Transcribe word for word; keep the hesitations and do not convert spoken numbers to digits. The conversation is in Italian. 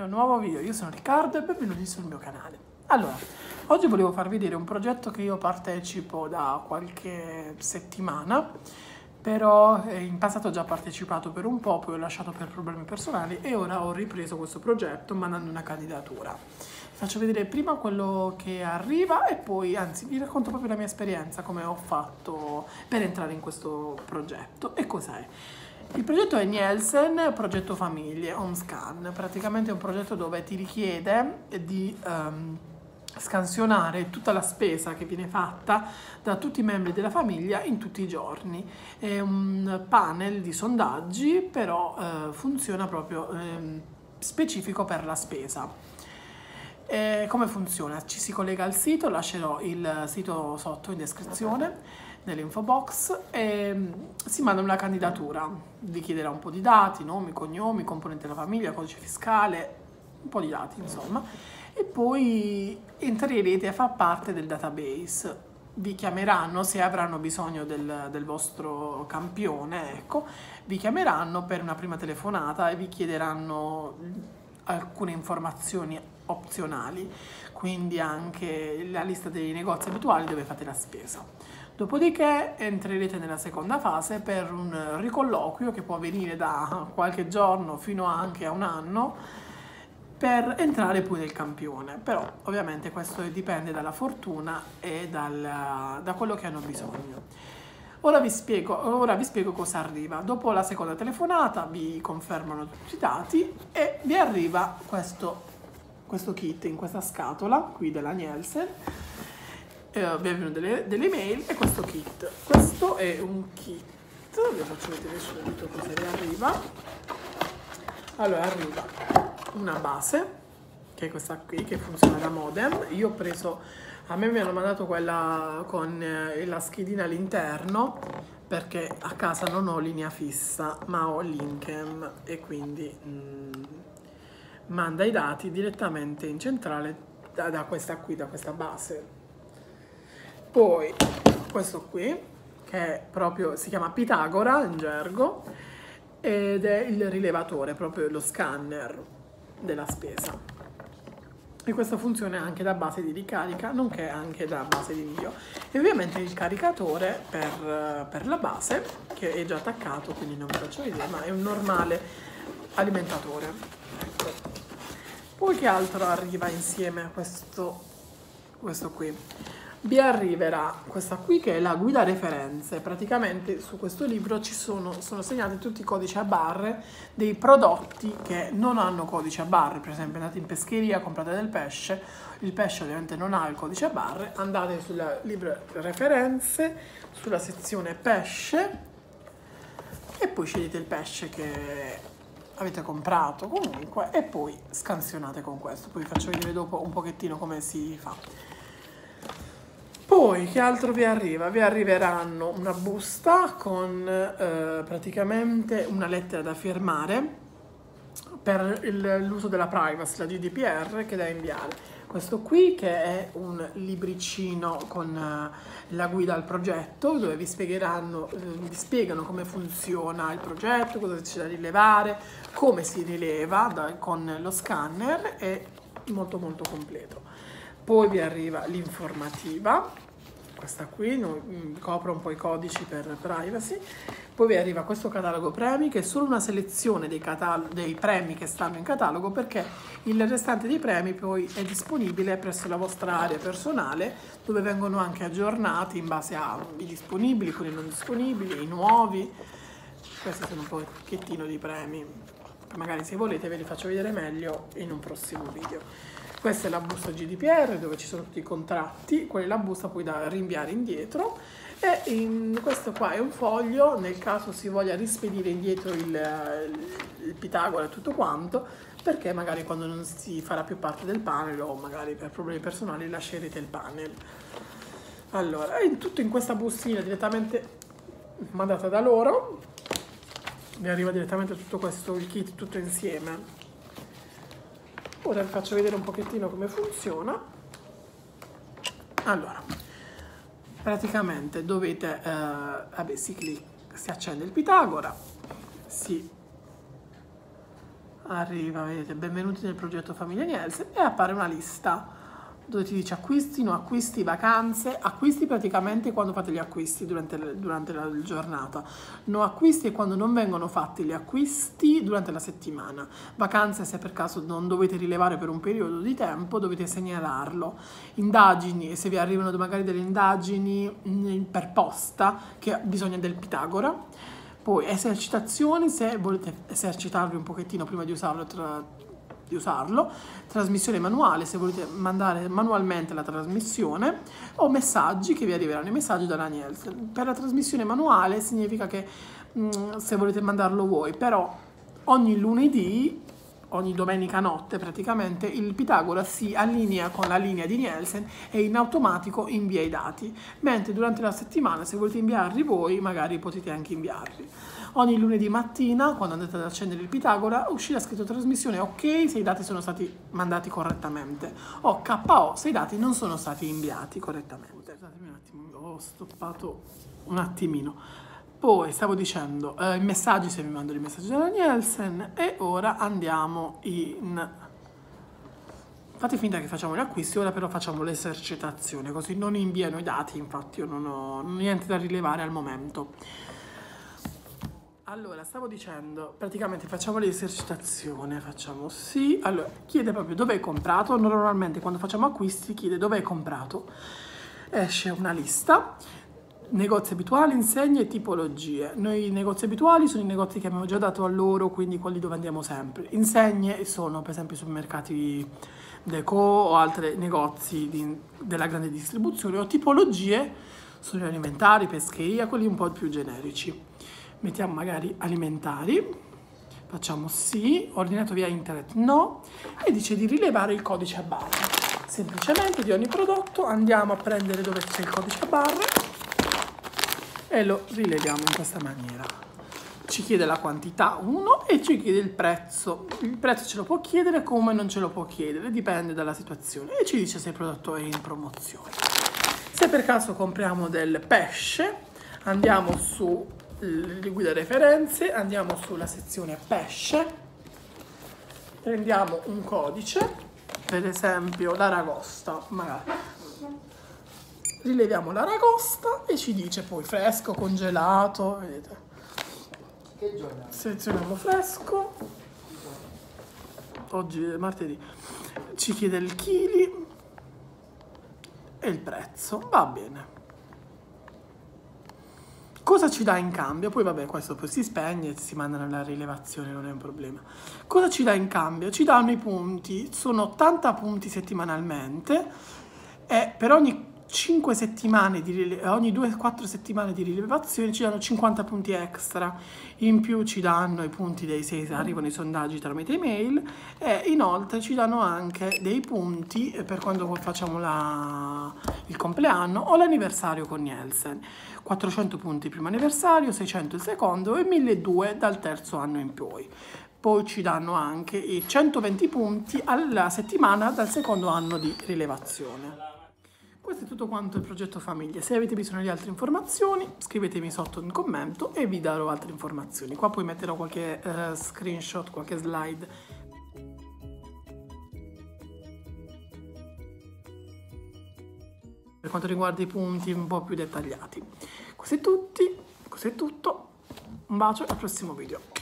mio nuovo video. Io sono Riccardo e benvenuti sul mio canale. Allora, oggi volevo farvi vedere un progetto che io partecipo da qualche settimana, però in passato ho già partecipato per un po', poi ho lasciato per problemi personali e ora ho ripreso questo progetto mandando una candidatura. Vi faccio vedere prima quello che arriva e poi, anzi, vi racconto proprio la mia esperienza, come ho fatto per entrare in questo progetto e cos'è. Il progetto è Nielsen, progetto famiglie, HomeScan. Praticamente è un progetto dove ti richiede di um, scansionare tutta la spesa che viene fatta da tutti i membri della famiglia in tutti i giorni. È un panel di sondaggi, però uh, funziona proprio um, specifico per la spesa. E come funziona? Ci si collega al sito, lascerò il sito sotto in descrizione, nell'info box, e si manda una candidatura. Vi chiederà un po' di dati, nomi, cognomi, componente della famiglia, codice fiscale, un po' di dati insomma, e poi entrerete a far parte del database. Vi chiameranno, se avranno bisogno del, del vostro campione, ecco, vi chiameranno per una prima telefonata e vi chiederanno alcune informazioni opzionali, quindi anche la lista dei negozi abituali dove fate la spesa. Dopodiché entrerete nella seconda fase per un ricolloquio che può avvenire da qualche giorno fino anche a un anno per entrare poi nel campione, però ovviamente questo dipende dalla fortuna e dal, da quello che hanno bisogno. Ora vi, spiego, ora vi spiego cosa arriva. Dopo la seconda telefonata vi confermano tutti i dati e vi arriva questo, questo kit in questa scatola qui della Nielsen. Eh, vi arrivano delle, delle email e questo kit. Questo è un kit, vi faccio vedere subito cosa vi arriva. Allora arriva una base, che è questa qui, che funziona da modem. Io ho preso, a me mi hanno mandato quella con eh, la schedina all'interno, perché a casa non ho linea fissa, ma ho Linkem e quindi mm, manda i dati direttamente in centrale da, da questa qui, da questa base. Poi questo qui, che è proprio, si chiama Pitagora in gergo, ed è il rilevatore, proprio lo scanner della spesa. E questa funziona anche da base di ricarica, nonché anche da base di invio. E ovviamente il caricatore per, per la base, che è già attaccato, quindi non vi faccio vedere, ma è un normale alimentatore. Ecco. Poi che altro arriva insieme a questo, questo qui? Vi arriverà questa qui che è la guida referenze. Praticamente su questo libro ci sono, sono segnati tutti i codici a barre dei prodotti che non hanno codice a barre. Per esempio andate in pescheria, comprate del pesce, il pesce ovviamente non ha il codice a barre, andate sul libro referenze, sulla sezione pesce e poi scegliete il pesce che avete comprato comunque e poi scansionate con questo. Poi vi faccio vedere dopo un pochettino come si fa. Poi che altro vi arriva? Vi arriveranno una busta con eh, praticamente una lettera da firmare per l'uso della privacy, la G D P R, che da inviare. Questo qui che è un libricino con uh, la guida al progetto, dove vi spiegheranno, uh, vi spiegano come funziona il progetto, cosa c'è da rilevare, come si rileva da, con lo scanner, è molto molto completo. Poi vi arriva l'informativa, questa qui, no, copre un po' i codici per privacy. Poi vi arriva questo catalogo premi, che è solo una selezione dei, dei premi che stanno in catalogo, perché il restante dei premi poi è disponibile presso la vostra area personale, dove vengono anche aggiornati in base ai disponibili, quelli non disponibili, i nuovi. Questi sono un pochettino di premi, magari se volete ve li faccio vedere meglio in un prossimo video. Questa è la busta G D P R dove ci sono tutti i contratti, quella è la busta poi da rinviare indietro, e in, questo qua è un foglio nel caso si voglia rispedire indietro il, il Pitagora e tutto quanto, perché magari quando non si farà più parte del panel o magari per problemi personali lascerete il panel. Allora, è tutto in questa bustina direttamente mandata da loro, vi arriva direttamente tutto questo, il kit tutto insieme. Ora vi faccio vedere un pochettino come funziona. Allora, praticamente dovete, eh, vabbè, si, clic, si accende il Pitagora, si arriva, vedete, benvenuti nel progetto Famiglia Nielsen, e appare una lista dove ti dice acquisti, no acquisti, vacanze, acquisti praticamente quando fate gli acquisti durante, durante la giornata, no acquisti è quando non vengono fatti gli acquisti durante la settimana, vacanze se per caso non dovete rilevare per un periodo di tempo dovete segnalarlo, indagini se vi arrivano magari delle indagini per posta che bisogna del Pitagora, poi esercitazioni se volete esercitarvi un pochettino prima di usarlo tra di usarlo, trasmissione manuale se volete mandare manualmente la trasmissione, o messaggi che vi arriveranno i messaggi dalla Nielsen. Per la trasmissione manuale significa che mh, se volete mandarlo voi, però ogni lunedì, ogni domenica notte praticamente il Pitagora si allinea con la linea di Nielsen e in automatico invia i dati, mentre durante la settimana se volete inviarli voi magari potete anche inviarli. Ogni lunedì mattina, quando andate ad accendere il Pitagora, uscirà scritto trasmissione ok se i dati sono stati mandati correttamente, o K O se i dati non sono stati inviati correttamente. Scusatemi un attimo, ho stoppato un attimino. Poi stavo dicendo eh, i messaggi se mi mandano i messaggi della Nielsen, e ora andiamo in... Fate finta che facciamo gli acquisti, ora però facciamo l'esercitazione, così non inviano i dati, infatti io non ho niente da rilevare al momento. Allora, stavo dicendo, praticamente facciamo l'esercitazione, facciamo sì, allora, chiede proprio dove hai comprato, normalmente quando facciamo acquisti chiede dove hai comprato, esce una lista, negozi abituali, insegne e tipologie. Noi i negozi abituali sono i negozi che abbiamo già dato a loro, quindi quelli dove andiamo sempre. Insegne sono per esempio i supermercati Deco o altri negozi di, della grande distribuzione, o tipologie sono gli alimentari, pescheria, quelli un po' più generici. Mettiamo magari alimentari, facciamo sì, ordinato via internet no, e dice di rilevare il codice a barre. Semplicemente di ogni prodotto andiamo a prendere dove c'è il codice a barre e lo rileviamo in questa maniera. Ci chiede la quantità uno e ci chiede il prezzo. Il prezzo ce lo può chiedere come non ce lo può chiedere, dipende dalla situazione, e ci dice se il prodotto è in promozione. Se per caso compriamo del pesce, andiamo su le guida referenze, andiamo sulla sezione pesce, prendiamo un codice, per esempio l'aragosta, magari rileviamo l'aragosta e ci dice poi fresco, congelato, vedete, che giornata? selezioniamo fresco, oggi è martedì, ci chiede il chili e il prezzo, va bene. Cosa ci dà in cambio? Poi vabbè, questo poi si spegne e si manda nella rilevazione, non è un problema. Cosa ci dà in cambio? Ci danno i punti, sono ottanta punti settimanalmente, e per ogni cinque settimane di rile- ogni due quattro settimane di rilevazione ci danno cinquanta punti extra, in più ci danno i punti dei se arrivano i sondaggi tramite email, e inoltre ci danno anche dei punti per quando facciamo la, il compleanno o l'anniversario con Nielsen, quattrocento punti il primo anniversario, seicento il secondo e milleduecento dal terzo anno in poi. Poi ci danno anche i centoventi punti alla settimana dal secondo anno di rilevazione. Questo è tutto quanto il progetto Famiglia. Se avete bisogno di altre informazioni scrivetemi sotto in commento e vi darò altre informazioni. Qua poi metterò qualche uh, screenshot, qualche slide. Per quanto riguarda i punti un po' più dettagliati. Questo è, tutti, questo è tutto, un bacio e al prossimo video.